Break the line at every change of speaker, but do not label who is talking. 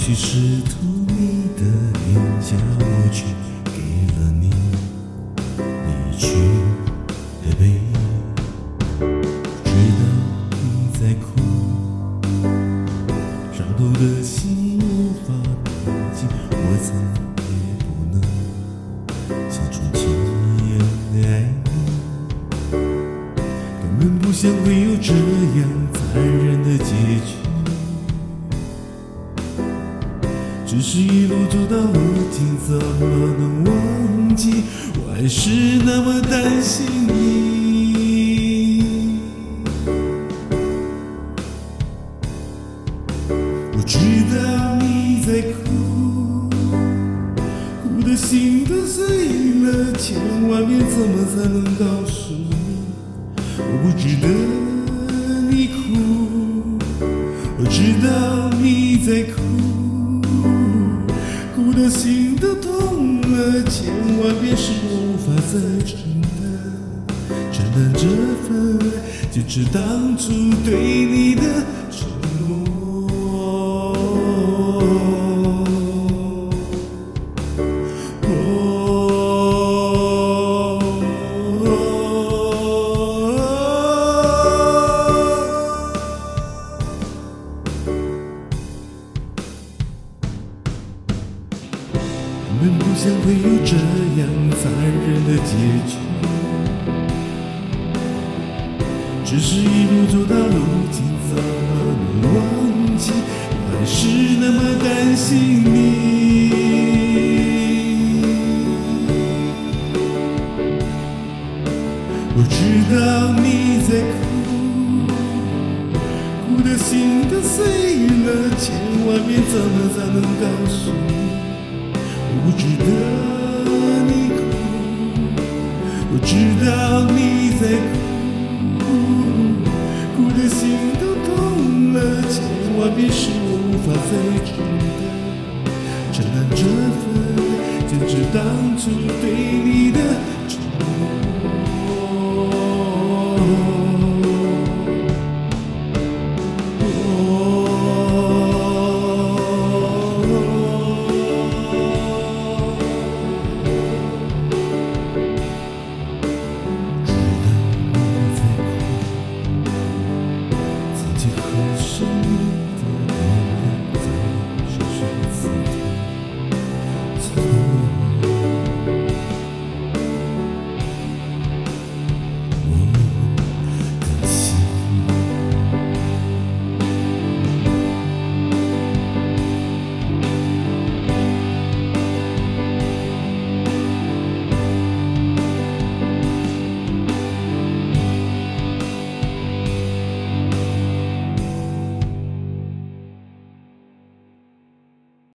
许试图你的脸颊，我却给了你离去的背影。知道你在哭，伤透的心无法平静，我再也不能像从前一样的爱你，根本不想会有这样残忍的结局。只是一路走到如今，怎么能忘记？我还是那么担心你。我知道你在哭，哭的心都碎了，千万遍怎么才能告诉你，我不值得你哭。我知道你在哭，哭的心都痛了，千万遍是我无法再承担这份爱，就是当初对你的承诺。根本不想会有这样残忍的结局，只是一路走到如今，怎么能忘记？我还是那么担心你。我知道你在哭，哭的心都碎了，千万遍怎么才能告诉你？我不值得你哭，我知道你在哭，哭的心都痛了，千万遍是我无法再承担这份爱，就是当初对你的承诺。何时